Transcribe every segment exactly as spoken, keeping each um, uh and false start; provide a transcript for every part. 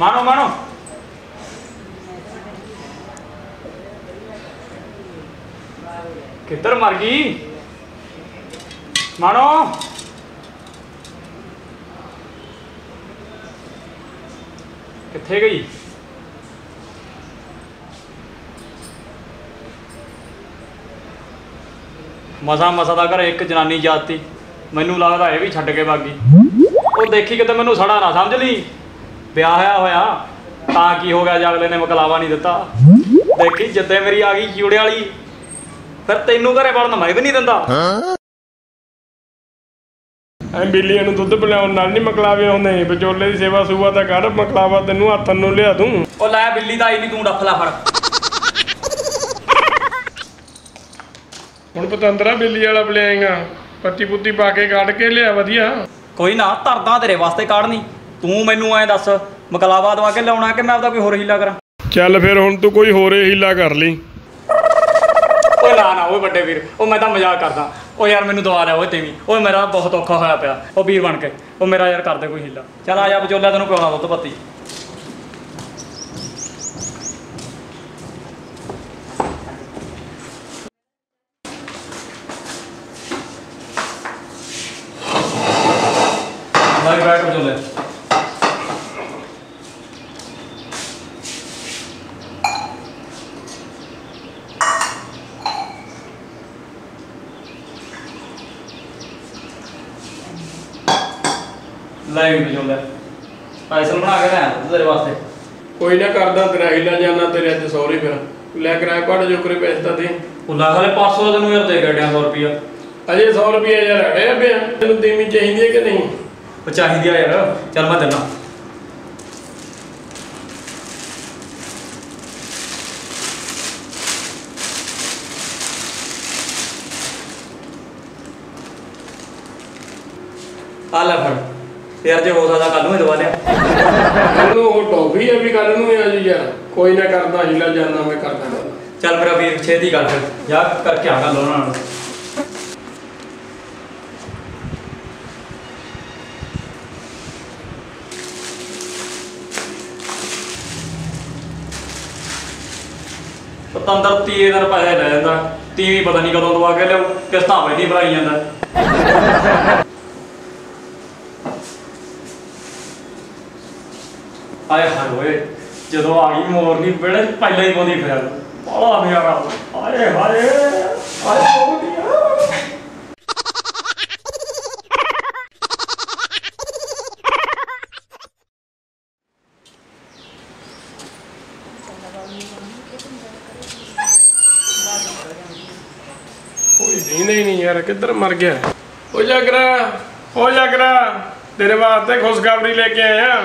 मानो मानो किधर मर गई मानो किथे गई मसा मसा का घर एक जनानी जाती मैनू लगता है भी छड्ड के भागी वो देखी किते मैनू सड़ा ना समझ ली ब्याह होया तां की हो गया जागले ने मकलावा नहीं दिता देखी जिद्दे मेरी आ गई चूड़े वाली फिर तेनू घरे वड़न मैं भी नहीं दिंदा बिल्ली दुध पिलाउण नाल नहीं मकलावे आउंदे विचोले दी सेवा सूवा तां कर मकलावा तैनू हत्थ नूं लिया दूं ओ लै बिल्ली तां आई नहीं तू डफ ला फड़ हुण पतंदरा बिल्ली वाला पिलाएगा पत्ती पुत्ती पा के काट के लिया वधिया कोई ना धरदा तेरे वास्ते काढ़नी तू मैनू ऐ दस मकलावा दवा के लियाउणा कि मैं आपदा कोई होर हीला करा चल फिर हुण तू कोई होरे हीला कर ली ओ ना ना वो बड़े वीर ओ मैं तो मजाक करदा ओ यार मैनू दवा लिया तेवी ओ मेरा बहुत औखा होया पिया ओ वीर बन के ओ मेरा यार कर दे कोई हीला चल आ जा विचोला तैनूं पिआउणा दुद्ध पत्ती बैठ विचोले लै विचोले पैसा बना के लिया तेरे वास्ते कोई ना करदा तेरा हीला जाना तेरे अज सौरे फिर लै किराया भाड़े जोकरे पैसे तां दे उला हाले पाँच सौ तेनों यार दे गड्डिया सौ रुपया अजे सौ रुपया यार है पे तेनों देनी चाहिए कि नहीं वो चाहिए यार चल मैं देना आ ले फड़ यार जो हो सकता कल नूं दवा लिया वो टॉफी है भी कल नूं आ जी यार कोई ना करदा हीला जाना मैं करदा चल मेरा वीर छेती कर फिर जा करके आ गल उन्हां नाल पतंदर तीए दिन पैसे लै जांदा तीवी पता नहीं कदों दवा के लियाओ किस्तां पहली भराई जांदा आए हाय होए जो आ गई मोरनी बेड़े पहले ही बोंदी फिर बड़ा नजारा आए हाय आए कोई दींदा ही नहीं यार किधर मर गया हो जागरा हो जागरा तेरे वास्ते खुशखबरी लेके आया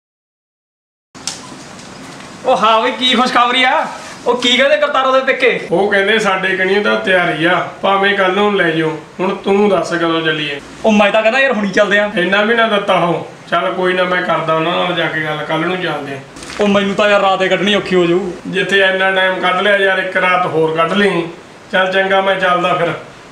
ओ हाँ बई की खुशखबरी आ ओ की कहते करतारो दे पेके ਉਹ ਕਹਿੰਦੇ ਸਾਡੇ ਕਣੀ ਤਾਂ ਤਿਆਰੀ ਆ ਭਾਵੇਂ ਕੱਲ ਨੂੰ ਲੈ ਜਾਓ ਹੁਣ ਤੂੰ ਦੱਸ ਕਦੋਂ ਚੱਲੀਏ ਉਹ ਮੈਂ ਤਾਂ ਕਹਿੰਦਾ ਯਾਰ ਹੁਣੀ ਚੱਲਦੇ ਆ ਇੰਨਾ ਵੀ ਨਾ ਦਿੱਤਾ ਹੋ ਚੱਲ ਕੋਈ ਨਾ ਮੈਂ ਕਰਦਾ ਉਹਨਾਂ ਨਾਲ ਜਾ ਕੇ ਗੱਲ ਕੱਲ ਨੂੰ ਚੱਲਦੇ ਆ ਉਹ ਮੈਨੂੰ ਤਾਂ ਯਾਰ ਰਾਤ ਏ ਕੱਢਣੀ ਔਖੀ ਹੋ ਜਾਊ ਜਿੱਥੇ ਇੰਨਾ ਟਾਈਮ ਕੱਢ ਲਿਆ ਯਾਰ ਇੱਕ ਰਾਤ ਹੋਰ ਕੱਢ ਲਈ ਚੱਲ ਚੰਗਾ ਮੈਂ ਚੱਲਦਾ ਫਿਰ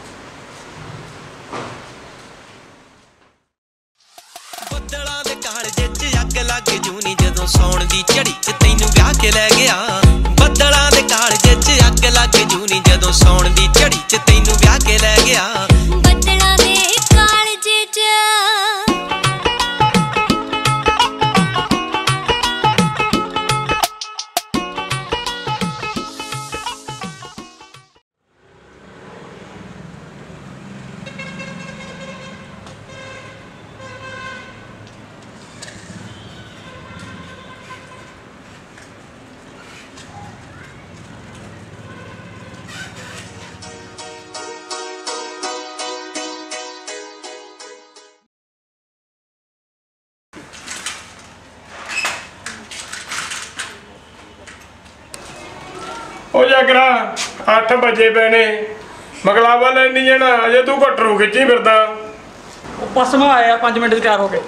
ਬੱਦਲਾਂ ਦੇ ਕਾਲਜੇ 'ਚ ਅੱਗ ਲੱਗ ਜੂਨੀ ਜਦੋਂ ਸੌਣ ਦੀ ਝੜੀ 'ਚ ਤੈਨੂੰ ਵਿਆਹ ਕੇ ਲੈ ਗਿਆ ਬੱਦਲਾਂ ਦੇ ਕਾਲਜੇ 'ਚ ਅੱਗ ਲੱਗ ਜੂਨੀ ਜਦੋਂ ਸੌਣ ਦੀ ਝੜੀ 'ਚ ਤੈਨੂੰ ਵਿਆਹ ਕੇ ਲੈ ਗਿਆ ਬੱਦਲਾਂ ਦੇ ਕਾਲਜੇ 'ਚ हो जागरा अठ बजे पैने मकलावा लैनी जाना अजे तू घटरू खिंची फिरदा बस मैं आया पांच मिनट तैयार हो गए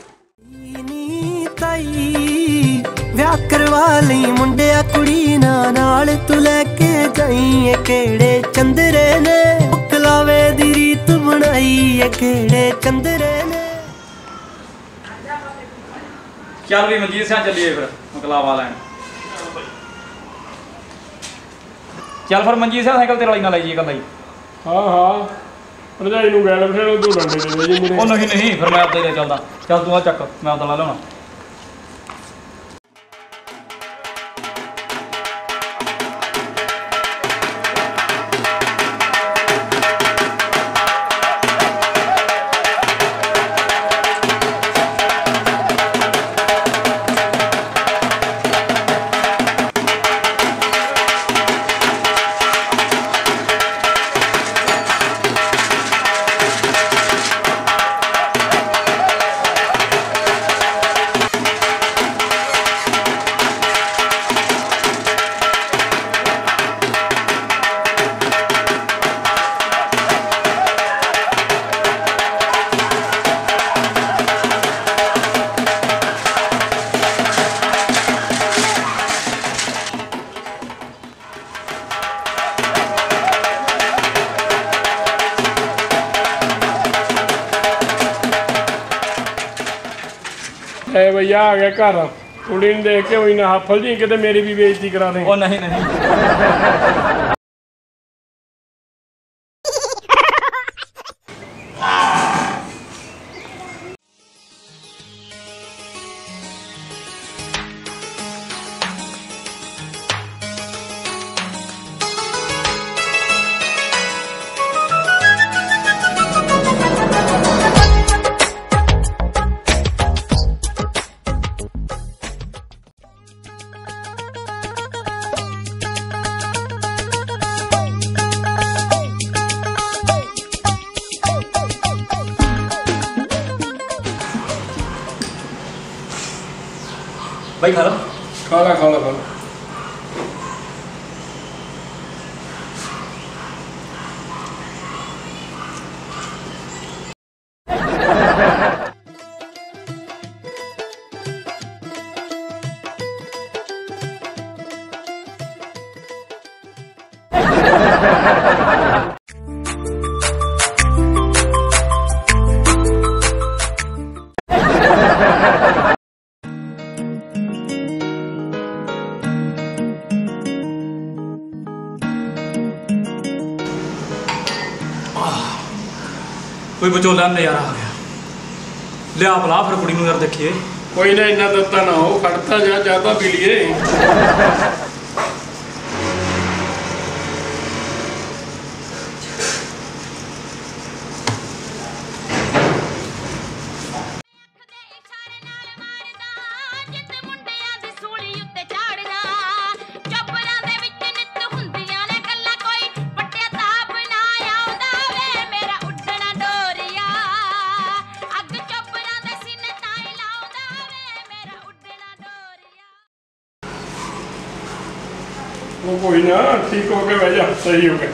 ਵਿਆਹ ਕਰਵਾ ਲਈ ਮੁੰਡਿਆ ਕੁੜੀ ਨਾਲ ਤੂੰ ਲੈ ਕੇ ਜਾਈਏ ਕਿਹੜੇ ਚੰਦਰੇ ਨੇ ਕਲਾਵੇ ਦੀ ਰੀਤ ਬਣਾਈ ਏ ਕਿਹੜੇ ਚੰਦਰੇ ਨੇ ਚੱਲ ਵੀ ਮਨਜੀਤ ਸਿੰਘ ਚੱਲੀਏ ਫਿਰ ਮਕਲਾਵਾ ਲੈਣ। ਚੱਲ ਫਿਰ ਮਨਜੀਤ ਸਿੰਘ ਸਾਈਕਲ ਤੇ ਵਾਲੀ ਨਾਲ ਲੈ ਜੀ ਕੱਲਾ ਹੀ। ਹਾਂ ਹਾਂ ਭਰਜਾਈ ਨੂੰ ਗੈਲ ਫਿਰ ਉਹ ਦੋ ਡੰਡੇ ਦੇ ਦੇ ਜੀ ਮੇਰੇ। ਉਹ ਨਹੀਂ ਨਹੀਂ ਫਿਰ ਮੈਂ ਆਪਦਾ ਹੀ ਲੈ ਚੱਲਦਾ। ਚੱਲ ਤੂੰ ਆ ਚੱਕ, ਮੈਂ ਆਪਦਾ ਲਾ ਲਿਆਉਣਾ। ए भैया आ गया घर कुड़ी ने देख के वही ना हफल जी किते मेरी भी बेइज्जती करा दे। ओ नहीं नहीं भाई खा लो। खा ला खा ला खा ला। कोई बचोला नज़ारा आ गया। लिया भला फिर कुड़ी नूं यार देखिए। कोई ना इन्ना दत्ता ना हो खड़ता जा ज्यादा पी लिए। वो कोई ना ठीक हो गए भैया सही हो गए।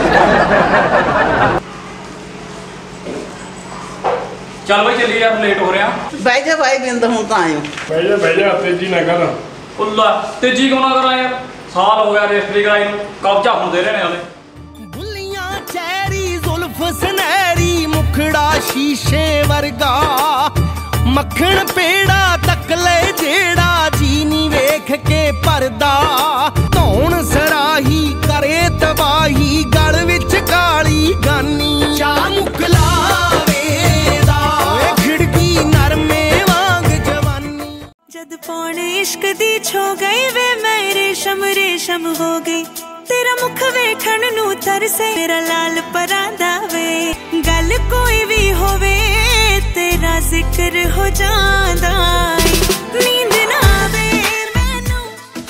चल भाई चलिए यार लेट हो रहे हैं। बह जा भाई बिंद हूं तो आयो। भैया भैया तेजी ना कर। उल्ला तेजी क्यों ना करा यार, साल हो गया रजिस्ट्री कराई नूं, कब्जा हुण दे रहे ने हले। बुलियां चेहरी जुल्फ सुनहरी मुखड़ा शीशे वर्गा मक्खण पेड़ा तक ले जेड़ा जीनी वेख के परदा धौण सराही करे तबाही गल विच काली गानी चा मुकलावे दा खिड़की नरमे वांग जवानी जद पौने इश्क दी छो गई वे मैं रेशम रेशम हो गई तेरा मुख वेखण नू तरसे मेरा लाल परांदा वे गल कोई भी होवे तेरा जिक्र हो जांदा नींद ना आवे मैनू।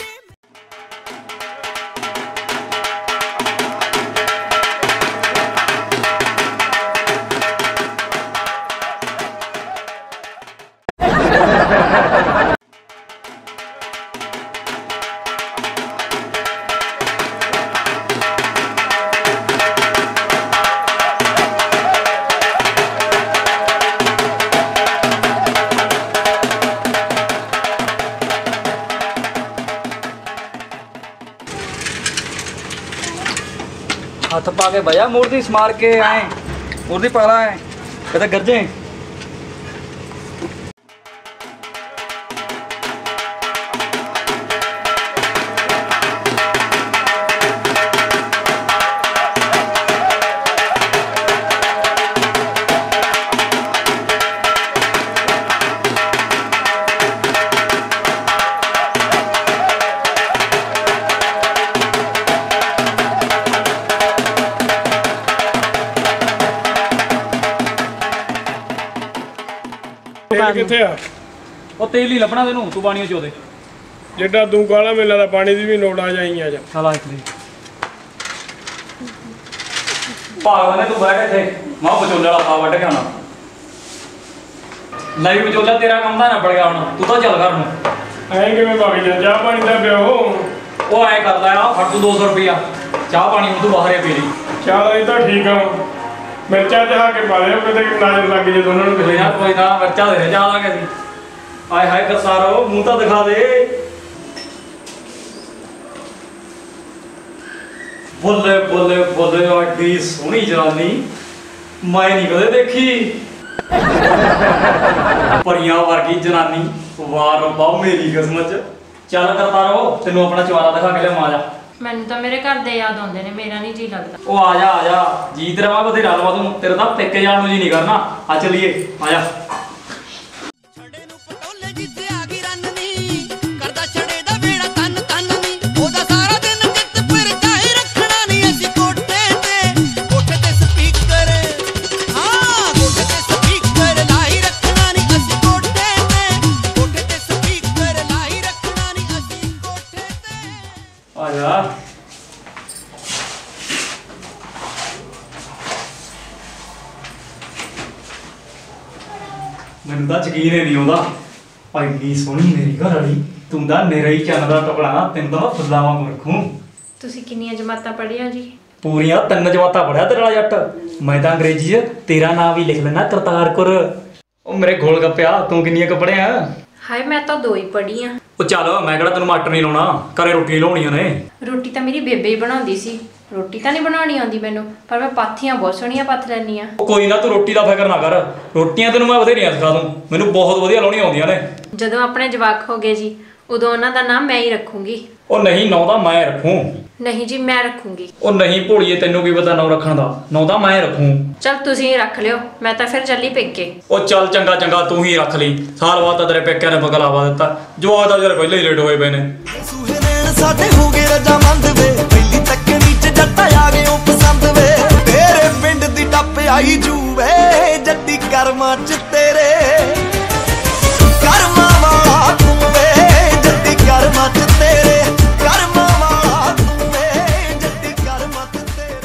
हथ पा के भैया मूर्ति स्मार के आए, मूर्ति पकड़ा है कहते गरजे। ਰਾਤ ਨੂੰ। ਕਿੱਥੇ ਆ? ਉਹ ਤੇਲ ਹੀ ਲੱਭਣਾ ਤੈਨੂੰ, ਤੂੰ ਪਾਣੀ ਚੋ ਦੇ। ਜਿੱਡਾ ਤੂੰ ਕਾਲਾ ਮੇਲਾ ਦਾ ਪਾਣੀ ਦੀ ਵੀ ਲੋੜ ਆ ਜਾਈ ਆ ਜਾ। ਚੱਲ ਆ ਇੱਥੇ ਭਾਗਵਾਨ ਨੇ ਤੂੰ ਬਹਿ ਕੇ ਇੱਥੇ ਮਾਂ ਵਿਚੋਲੇ ਵਾਲਾ ਪਾ ਵੱਢ ਕੇ ਆਉਣਾ। ਲੈ ਵੀ ਵਿਚੋਲਾ ਤੇਰਾ ਕੰਮ ਦਾ ਨਿਬੜ ਗਿਆ ਹੁਣ, ਤੂੰ ਤਾਂ ਚੱਲ ਘਰ ਨੂੰ। ਐਂ ਕਿਵੇਂ ਵਗ ਜਾ? ਚਾਹ ਪਾਣੀ ਦਾ ਪਿਓ। ਉਹ ਐਂ ਕਰਦਾ ਆ, ਫੜ ਤੂੰ ਦੋ ਸੌ ਰੁਪਇਆ ਚਾਹ ਪਾਣੀ ਨੂੰ ਤੂੰ ਬਾਹਰ ਆ ਪੀ ਲਈ। ਚਾਹ ਇਹ ਤਾਂ ਠੀਕ ਆ, ਮਿਰਚਾਂ ਚਾਹ ਕੇ ਪਾ ਲਿਓ ਕਿਤੇ ਨਜ਼ਰ ਲੱਗ ਜੇ ਦੋਨਾਂ ਨੂੰ ਕੋਈ ਕਿਸੇ ਨਾ ਕੋਈ ਨਾ, ਮਿਰਚਾਂ ਦੇ ਦੇ ਚਾਹ ਲਾਂਗੇ ਅਸੀਂ। ਆਏ ਹਾਏ ਕਰਸਾਰੋ, ਮੂੰਹ ਤਾਂ ਦਿਖਾ ਦੇ। ਬੋਲੇ ਬੋਲੇ ਬੋਲੇ, ਐਡੀ ਸੋਹਣੀ ਜਨਾਨੀ ਮੈਂ ਨਹੀਂ ਕਦੇ ਦੇਖੀ। ਪਰੀਆਂ ਵਰਗੀ ਜਨਾਨੀ, ਵਾਹ ਰੱਬਾ ਮੇਰੀ ਕਿਸਮਤ ਚ। ਚੱਲ ਕਰਤਾਰੋ, ਤੈਨੂੰ ਆਪਣਾ ਚਵਾਰਾ ਦਿਖਾ ਕੇ ਲਿਆਵਾਂ। ਆ ਜਾ। ਮੈਨੂੰ ਤਾਂ ਮੇਰੇ ਘਰ ਦੇ ਯਾਦ ਆਉਂਦੇ ਨੇ, ਮੇਰਾ ਨਹੀਂ ਜੀ ਲੱਗਦਾ। ਉਹ ਆ ਜਾ ਆ ਜਾ, ਜੀਤ ਰਵਾ ਬਥੇਰਾ ਲਵਾ ਤੂੰ, ਤੇਰਾ ਤਾਂ ਪੇਕੇ ਜਾਣ ਨੂੰ ਜੀ ਨਹੀਂ ਕਰਨਾ। ਆ ਚੱਲੀਏ, ਆ ਜਾ। ਛੜੇ ਨੂੰ ਪਟੋਲੇ ਜਿੱਤੇ ਆ ਗਈ ਰੰਨਨੀ, ਕਰਦਾ ਛੜੇ ਦਾ ਵੇੜਾ ਤਨ ਤਨ ਨੀ। ਉਹਦਾ ਸਾਰਾ ਦਿਨ ਚਿੱਤ ਫਿਰ ਚਾਹੀ ਰੱਖਣਾ ਨਹੀਂ ਅਸੀਂ ਕੋਠੇ ਤੇ, ਕੋਠੇ ਤੇ ਸਪੀਕਰ, ਹਾਂ ਕੋਠੇ ਤੇ ਸਪੀਕਰ ਲਾਈ ਰੱਖਣਾ ਨਹੀਂ ਅਸੀਂ ਕੋਠੇ ਤੇ, ਕੋਠੇ ਤੇ ਸਪੀਕਰ ਲਾਈ ਰੱਖਣਾ ਨਹੀਂ ਅਸੀਂ ਕੋਠੇ ਤੇ। ਆ ਜਾ। ਮੈਨੂੰ ਤਾਂ ਯਕੀਨ ਹੀ ਨਹੀਂ ਆਉਂਦਾ, ਐਡੀ ਸੋਹਣੀ ਮੇਰੀ ਘਰ ਵਾਲੀ, ਤੂੰ ਤਾਂ ਮੇਰਾ ਹੀ ਚੰਨ ਦਾ ਟੁਕੜਾ। ਤੈਨੂੰ ਤਾਂ ਮੈਂ ਫੁੱਲਾਂ ਵਾਂਗ ਰੱਖੂੰ। ਤੁਸੀਂ ਕਿੰਨੀਆਂ ਜਮਾਤਾਂ ਪੜ੍ਹੀਆਂ ਜੀ? ਪੂਰੀਆਂ ਤਿੰਨ ਜਮਾਤਾਂ ਪੜਿਆ ਤੇਰੇ ਵਾਲਾ ਜੱਟ। ਮੈਂ ਤਾਂ ਅੰਗਰੇਜ਼ੀ 'ਚ ਤੇਰਾ ਨਾਮ ਵੀ ਲਿਖ ਲੈਣਾ, ਕਰਤਾਰਕੁਰ। ਉਹ ਮੇਰੇ ਗੋਲ ਗੱਪਿਆ, ਤੂੰ ਕਿੰਨੀਆਂ ਕੁ ਪੜਿਆ? ਹਾਏ ਮੈਂ ਤਾਂ ਦੋ ਹੀ ਪੜ੍ਹੀ ਆ। ਉਹ ਚੱਲ, ਮੈਂ ਕਿਹੜਾ ਤੈਨੂੰ ਮਾਸਟਰ ਨਹੀਂ ਲਾਉਣਾ, ਘਰੇ ਰੋਟੀਆਂ ਲਾਉਣੀਆਂ ਨੇ। ਰੋਟੀ ਤਾਂ ਮੇਰੀ ਬੇਬੇ ਹੀ ਬਣਾਉਂਦੀ ਸੀ। ਰੋਟੀ ਤਾਂ ਨਹੀਂ ਬਣਾਉਣੀ ਆਉਂਦੀ ਮੈਨੂੰ, ਪਰ ਮੈਂ ਪਾਥੀਆਂ ਬਹੁਤ ਸੋਹਣੀਆਂ ਪੱਥ ਲੈਂਦੀ ਆ। ਉਹ ਕੋਈ ਨਾ, ਤੂੰ ਰੋਟੀ ਦਾ ਫਿਕਰ ਨਾ ਕਰ, ਰੋਟੀਆਂ ਤੈਨੂੰ ਮੈਂ ਬਥੇਰੀਆਂ ਸਿਖਾ ਦੂੰ, ਮੈਨੂੰ ਬਹੁਤ ਵਧੀਆ ਲਾਉਣੀਆਂ ਆਉਂਦੀਆਂ ਨੇ। ਜਦੋਂ ਆਪਣੇ ਜਵਾਕ ਹੋ ਗਏ ਜੀ, ਉਦੋਂ ਉਹਨਾਂ ਦਾ ਨਾਮ ਮੈਂ ਹੀ ਰੱਖੂੰਗੀ। ਉਹ ਨਹੀਂ, ਨੌ ਤਾਂ ਮੈਂ ਰੱਖੂੰ। ਨਹੀਂ ਜੀ, ਮੈਂ ਰੱਖੂੰਗੀ। ਉਹ ਨਹੀਂ ਭੋਲੀਏ, ਤੈਨੂੰ ਕੀ ਪਤਾ ਨੌ ਰੱਖਣ ਦਾ, ਨੌ ਤਾਂ ਮੈਂ ਰੱਖੂੰ। ਚਲ ਤੁਸੀਂ ਹੀ ਰੱਖ ਲਿਓ, ਮੈਂ ਤਾਂ ਫਿਰ ਚੱਲੀ ਪੇਕੇ। ਉਹ ਚੱਲ ਚੰਗਾ ਚੰਗਾ, ਤੂੰ ਹੀ ਰੱਖ ਲਈ। ਸਾਲ ਬਾਅਦ ਤਾਂ ਤੇਰੇ ਪੇਕਿਆਂ ਨੇ ਬਗਲਾਵਾ ਦਿੱਤਾ, ਜਵਾਕ ਤਾਂ ਜਿਹੜੇ ਪਹਿਲਾਂ ਹੀ ਲੇਟ ਹੋਏ ਪਏ ਨੇ। ਸੂਹੇ ਨੈਣ ਸਾਡੇ ਹੋ ਗਏ ਰਜਾਮੰਦ ਵੇ, ਪਹਿਲੀ ਤੱਕਣੀ ਚ ਜੱਟ ਆ ਗਏ ਉਹ ਪਸੰਦ ਵੇ। ਤੇਰੇ ਪਿੰਡ ਦੀ ਟੱਪ ਆਈ ਜੂ ਵੇ, ਜੱਟੀ ਕਰਮਾਂ ਚ ਤੇਰੇ, ਕਰਮਾਂ ਵਾਲਾ ਤੂੰ ਵੇ, ਜੱਟੀ ਕਰਮਾਂ ਚ ਤੇਰੇ, ਕਰਮਾਂ ਵਾਲਾ ਤੂੰ ਵੇ, ਜੱਟੀ ਕਰਮਾਂ ਚ ਤੇਰੇ।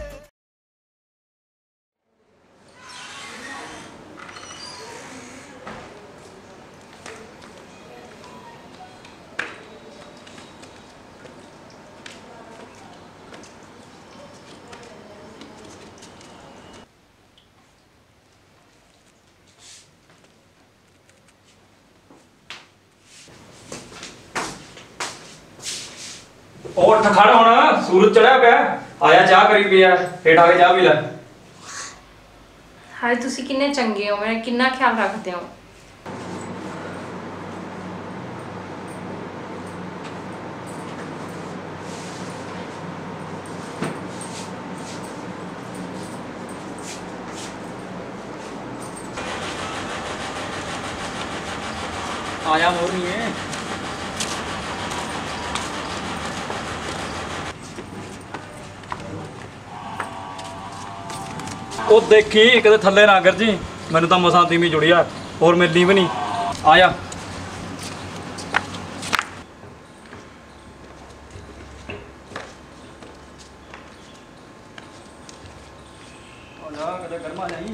ਉਹ ਉੱਠ ਖੜ, ਹੁਣ ਸੂਰਜ ਚੜਿਆ ਪਿਆ। ਆਇਆ ਚਾਹ ਕਰੀ ਪਿਆ, ਹੇਠ ਆ ਕੇ ਚਾਹ ਪੀ ਲੈ। ਹਾਏ ਤੁਸੀਂ ਕਿੰਨੇ ਚੰਗੇ ਹੋ, ਮੇਰਾ ਕਿੰਨਾ ਖਿਆਲ ਰੱਖਦੇ ਹੋ। ਆਇਆ ਮੋਰਨੀਏ। ਉਹ ਦੇਖੀ ਕਿਤੇ ਥੱਲੇ ਨਾ ਗਿਰ ਜੀ, ਮੈਨੂੰ ਤਾਂ ਮਸਾਂ ਤੀਵੀਂ ਜੁੜੀ ਆ, ਹੋਰ ਮਿਲਦੀ ਵੀ ਨਹੀਂ। ਆ ਜਾ। ਆ ਜਾ, ਕਿਤੇ ਗਰਮਾ ਜਾਈ।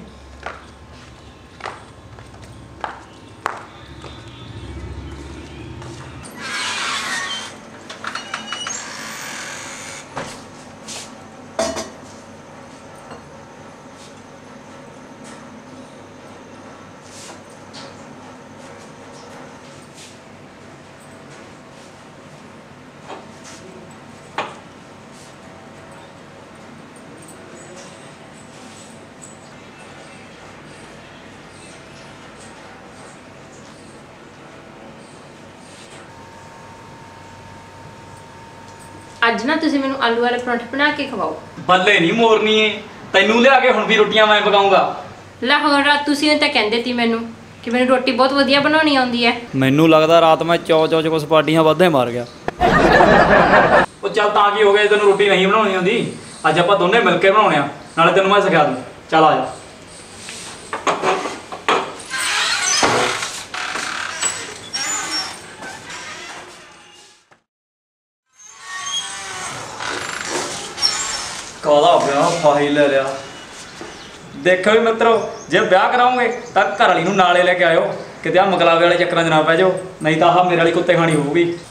ਅੱਜ ਨਾ ਤੁਸੀਂ ਮੈਨੂੰ ਆਲੂ ਵਾਲੇ ਪਰੌਂਠੇ ਬਣਾ ਕੇ ਖਵਾਓ। ਬੱਲੇ ਨਹੀਂ ਮੋਰਨੀ ਏ, ਤੈਨੂੰ ਲਿਆ ਕੇ ਹੁਣ ਵੀ ਰੋਟੀਆਂ ਮੈਂ ਪਕਾਉਂਗਾ। ਲੈ ਹੋਰ ਰਾਤ ਤੁਸੀਂ ਤਾਂ ਕਹਿੰਦੇ ਸੀ ਮੈਨੂੰ ਕਿ ਮੈਨੂੰ ਰੋਟੀ ਬਹੁਤ ਵਧੀਆ ਬਣਾਉਣੀ ਆਉਂਦੀ ਹੈ। ਮੈਨੂੰ ਲੱਗਦਾ ਰਾਤ ਮੈਂ ਚੌ ਚੌ ਚ ਕੁਛ ਪਾਰਟੀਆਂ ਵੱਧੇ ਮਾਰ ਗਿਆ। ਉਹ ਚੱਲ ਤਾਂ ਕੀ ਹੋ ਗਿਆ, ਤੈਨੂੰ ਰੋਟੀ ਨਹੀਂ ਬਣਾਉਣੀ ਆਉਂਦੀ, ਅੱਜ ਆਪਾਂ ਦੋਨੇ ਮਿਲ ਕੇ ਬਣਾਉਣੇ ਆ, ਨਾਲੇ ਤੈਨੂੰ ਮੈਂ ਸਿਖਾ ਦੂੰ। ਚੱਲ ਆ ਜਾ। ਕਾਹਦਾ ਵਿਆਹ ਫਾਹੀ ਲੈ ਲਿਆ। ਦੇਖੋ ਵੀ ਮਿੱਤਰੋ, ਜੇ ਵਿਆਹ ਕਰਾਉਂਗੇ ਤਾਂ ਘਰ ਵਾਲੀ ਨੂੰ ਨਾਲੇ ਲੈ ਕੇ ਆਇਓ, ਕਿਤੇ ਆ ਮਕਲਾਵੇ ਵਾਲੇ ਚੱਕਰਾਂ 'ਚ ਨਾ ਪੈ ਜਾਓ, ਨਹੀਂ ਤਾਂ ਆਹ ਮੇਰੇ ਵਾਲੀ ਕੁੱਤੇ ਖਾਣੀ ਹੋਊਗੀ।